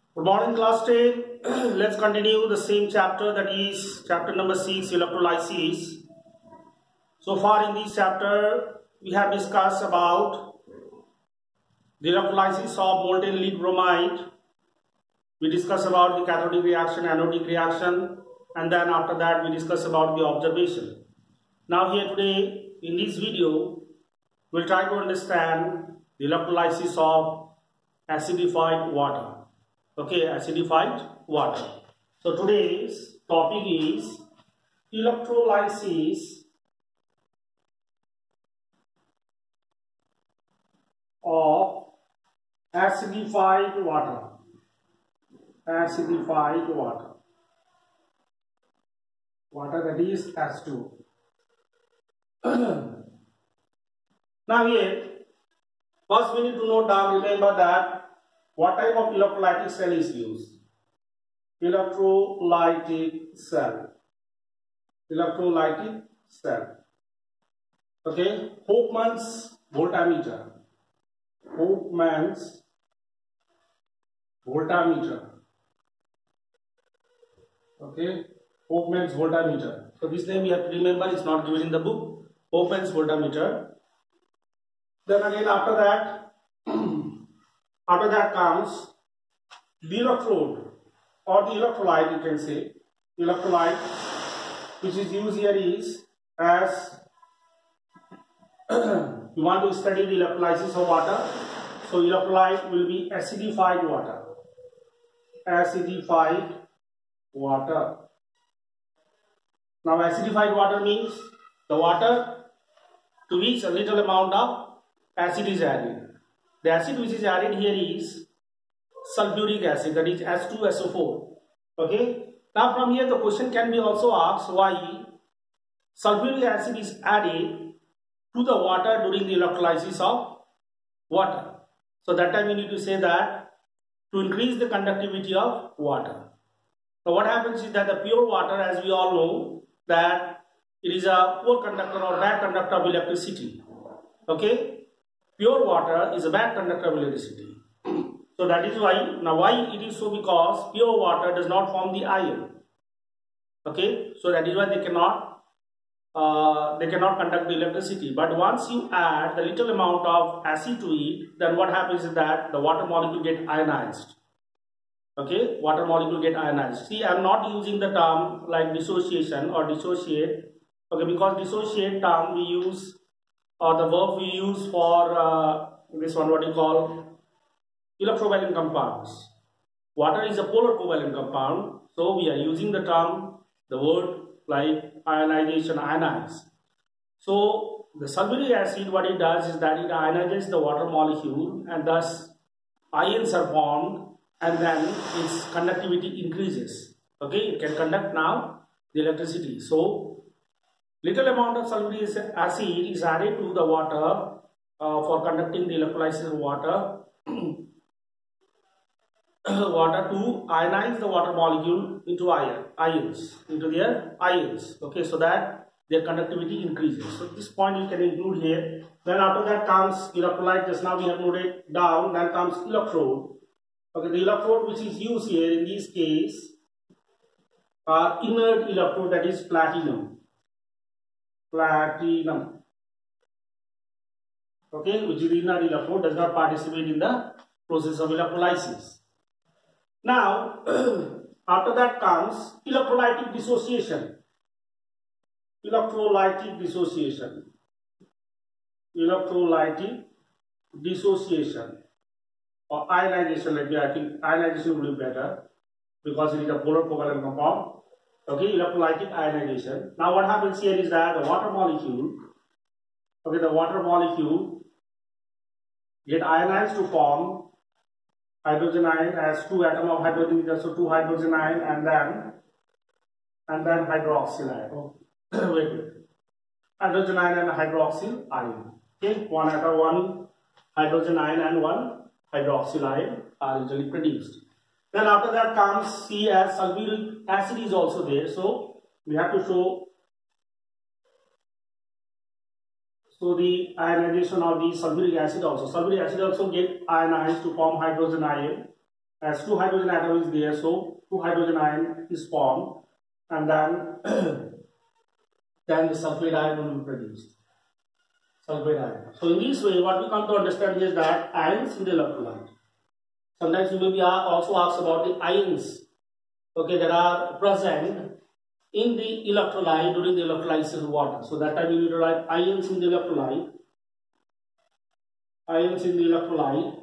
Good morning, class 10. Let's continue the same chapter, that is chapter number 6, electrolysis. So far in this chapter, we have discussed about the electrolysis of molten lead bromide. We discussed about the cathodic reaction, anodic reaction, and then after that we discussed about the observation. Now here today, in this video, we'll try to understand the electrolysis of acidified water. Okay, acidified water. So today's topic is electrolysis of acidified water. Acidified water. Water that is H2. Now here, first we need to note down, remember that what type of electrolytic cell is used? Electrolytic cell. Electrolytic cell. Okay, Hofmann's voltameter. Hofmann's voltameter. Okay, Hofmann's voltameter. So this name you have to remember, it's not given in the book. Hofmann's voltameter. Then again after that, comes the electrode or the electrolyte, you can say. Electrolyte which is used here is as you want to study the electrolysis of water. So electrolyte will be acidified water. Acidified water. Now acidified water means the water to which a little amount of acid is added. The acid which is added here is sulfuric acid, that is H2SO4. Okay. Now from here the question can be also asked why sulfuric acid is added to the water during the electrolysis of water. So that time we need to say that to increase the conductivity of water. So what happens is that the pure water, as we all know, that it is a poor conductor or bad conductor of electricity. Okay. Pure water is a bad conductor of electricity. So that is why, now why it is so, because pure water does not form the ion. Okay, so that is why they cannot conduct the electricity. But once you add the little amount of acid to it, then what happens is that the water molecule get ionized. Okay, water molecule get ionized. See, I am not using the term like dissociation or dissociate. Okay, because dissociate term we use, or the verb we use for this one, what you call electrovalent compounds. Water is a polar covalent compound, so we are using the term, the word like ionization, ionize. So the sulfuric acid, what it does is that it ionizes the water molecule, and thus ions are formed, and then its conductivity increases. Okay, it can conduct now the electricity. So little amount of sulfuric acid is added to the water for conducting the electrolysis of water. Water to ionize the water molecule into ions, into their ions. Okay, so that their conductivity increases. So this point you can include here. Then after that comes electrolyte. Just now we have noted down. Then comes electrode. Okay, the electrode which is used here in this case are inert electrode, that is platinum. Platinum. Okay, which is inert electrode, does not participate in the process of electrolysis. Now, after that comes electrolytic dissociation. Electrolytic dissociation. Electrolytic dissociation. Or ionization, like I think ionization will be better because it is a polar covalent compound. Okay, electrolytic ionization. Now what happens here is that the water molecule, okay, the water molecule get ionized to form hydrogen ion, as 2 atoms of hydrogen is also 2 hydrogen ion, and then hydroxyl ion. Oh, wait. Hydrogen ion and hydroxyl ion. Okay, 1 atom, 1 hydrogen ion and 1 hydroxyl ion are usually produced. Then after that comes C, as sulfuric acid is also there. So we have to show So the ionization of the sulfuric acid also. Sulfuric acid also get ionized to form hydrogen ion. as two hydrogen atom is there, so two hydrogen ion is formed, and then then the sulfate ion will be produced. Sulfate ion. So in this way, what we come to understand is that ions in the electrolyte. Sometimes you may be also asked about the ions, okay, that are present in the electrolyte during the electrolysis of water. So that time you need to write ions in the electrolyte. Ions in the electrolyte.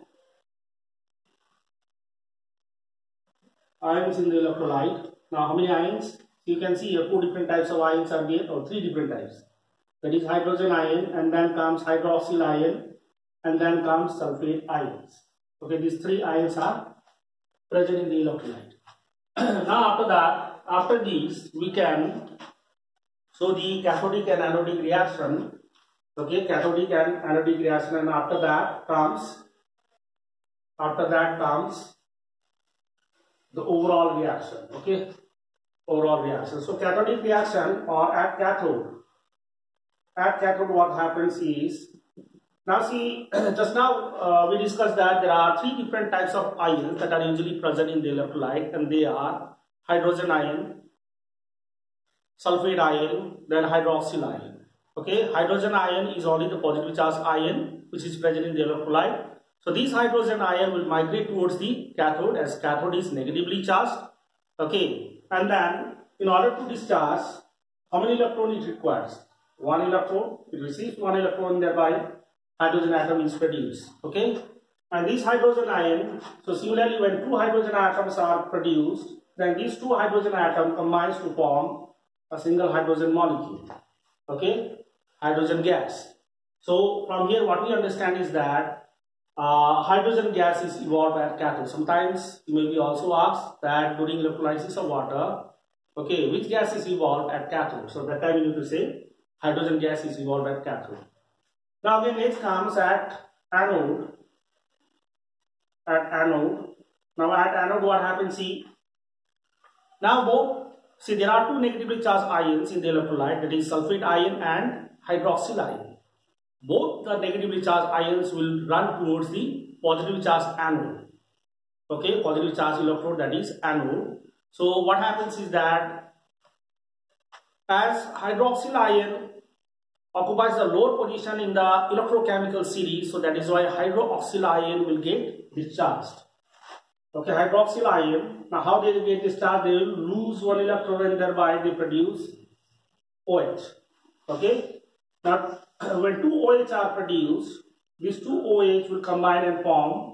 Ions in the electrolyte. Now, how many ions? You can see here 4 different types of ions are there, or 3 different types. That is hydrogen ion, and then comes hydroxyl ion, and then comes sulfate ions. Okay, these 3 ions are present in the electrolyte. Now, after that, after these, we can show the cathodic and anodic reaction. Okay, cathodic and anodic reaction, and after that comes the overall reaction. Okay, overall reaction. So cathodic reaction, or at cathode what happens is, now see, just now we discussed that there are 3 different types of ions that are usually present in the electrolyte, and they are hydrogen ion, sulfate ion, then hydroxyl ion. Okay, hydrogen ion is only the positively charged ion which is present in the electrolyte. So these hydrogen ion will migrate towards the cathode, as cathode is negatively charged. Okay, and then in order to discharge, how many electrons it requires? 1 electron. It receives 1 electron, thereby hydrogen atom is produced. Okay, and this hydrogen ion, so similarly when 2 hydrogen atoms are produced, then these 2 hydrogen atoms combines to form a single hydrogen molecule. Okay, hydrogen gas. So from here what we understand is that hydrogen gas is evolved at cathode. Sometimes you may be also asked that during electrolysis of water, okay, which gas is evolved at cathode? So that time you need to say hydrogen gas is evolved at cathode. Now again, next comes at anode. At anode. Now at anode what happens? See, now there are 2 negatively charged ions in the electrolyte, that is sulfate ion and hydroxyl ion. Both the negatively charged ions will run towards the positively charged anode. Okay, positively charged electrode, that is anode. So what happens is that as hydroxyl ion occupies the lower position in the electrochemical series, so that is why hydroxyl ion will get discharged. Okay, hydroxyl ion, now how they will get discharged? They will lose 1 electron and thereby they produce OH. Okay, now when 2 OH are produced, these 2 OH will combine and form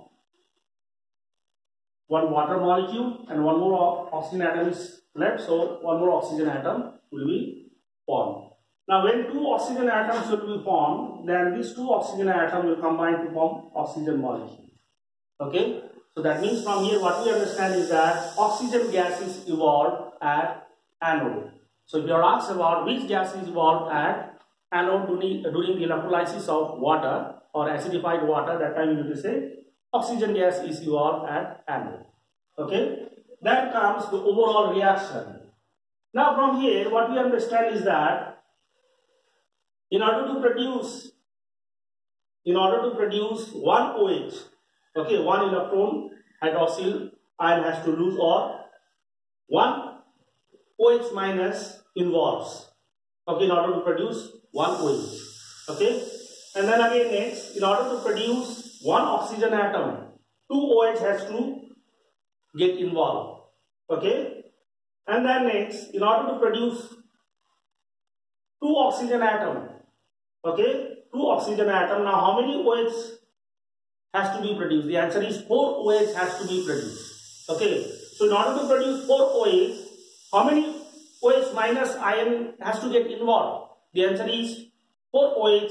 1 water molecule, and 1 more oxygen atom is left, so 1 more oxygen atom will be formed. Now when 2 oxygen atoms will be formed, then these 2 oxygen atoms will combine to form oxygen molecule. Okay, so that means from here what we understand is that oxygen gas is evolved at anode. So if you are asked about which gas is evolved at anode during the electrolysis of water or acidified water, that time you need to say oxygen gas is evolved at anode. Okay, then comes the overall reaction. Now from here what we understand is that in order to produce 1 OH, okay, 1 electron hydroxyl ion has to lose, or 1 OH minus involves, okay, in order to produce 1 OH. Okay, and then again next, in order to produce 1 oxygen atom, 2 OH has to get involved. Okay, and then next, in order to produce 2 oxygen atom, okay, 2 oxygen atom, now how many OH has to be produced? The answer is 4 OH has to be produced. Okay, so in order to produce 4 OH, how many OH minus ion has to get involved? The answer is 4 OH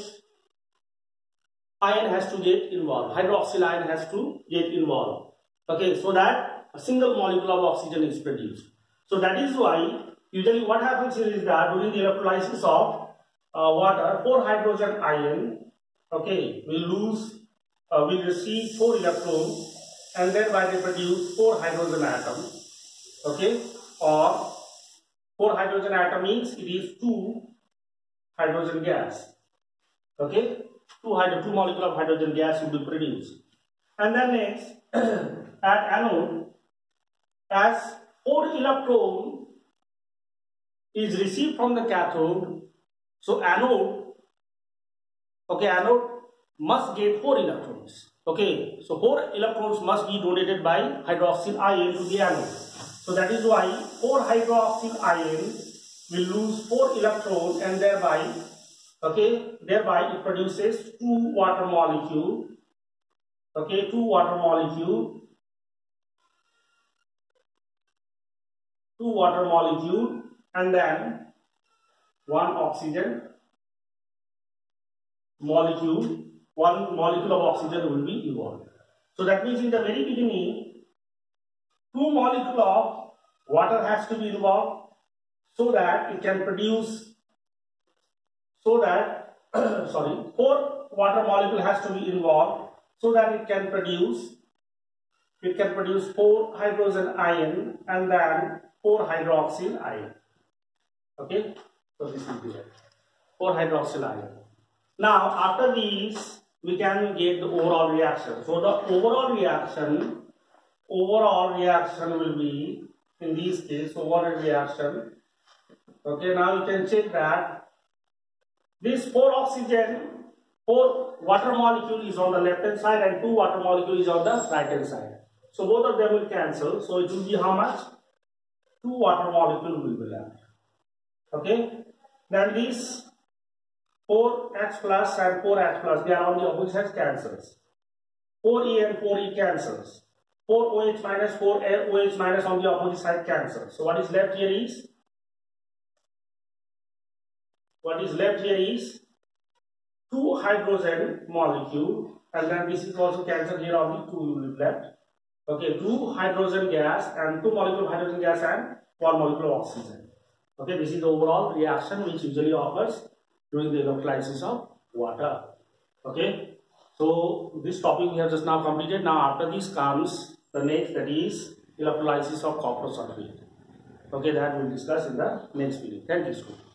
ion has to get involved. Hydroxyl ion has to get involved. Okay, so that a single molecule of oxygen is produced. So that is why usually what happens here is that during the electrolysis of water, 4 hydrogen ion, okay, will receive 4 electrons, and thereby they produce 4 hydrogen atoms. Okay, or 4 hydrogen atom means it is 2 hydrogen gas. Okay, 2 molecule of hydrogen gas will be produced. And then next, at anode, as 4 electron is received from the cathode, so anode must get 4 electrons. Okay, so 4 electrons must be donated by hydroxyl ion to the anode. So that is why 4 hydroxyl ion will lose 4 electrons, and thereby it produces 2 water molecule. Okay, 2 water molecule, and then 1 oxygen molecule. 1 molecule of oxygen will be evolved. So that means in the very beginning, 2 molecules of water has to be involved, so that it can produce, 4 water molecule has to be involved, so that it can produce 4 hydrogen ion and then 4 hydroxyl ion. Okay, so this will be it, 4 hydroxyl ion. Now after these we can get the overall reaction. So the overall reaction will be, in this case, overall reaction. Okay, now you can check that this 4 water molecule is on the left hand side and 2 water molecule is on the right hand side. So both of them will cancel. So it will be how much? 2 water molecule will be left. Okay, then these 4H plus and 4H plus, they are on the opposite side, cancels. 4E and 4E cancels. 4OH minus 4OH minus on the opposite side cancels. So what is left here is 2 hydrogen molecule, and then this is also cancelled. Here only 2 will be left. Okay, 2 hydrogen gas and 2 molecule of hydrogen gas and 1 molecule of oxygen. Okay, this is the overall reaction which usually occurs during the electrolysis of water. Okay, so this topic we have just now completed. Now after this comes the next, that is electrolysis of copper sulfate. Okay, that we will discuss in the next video. Thank you, students.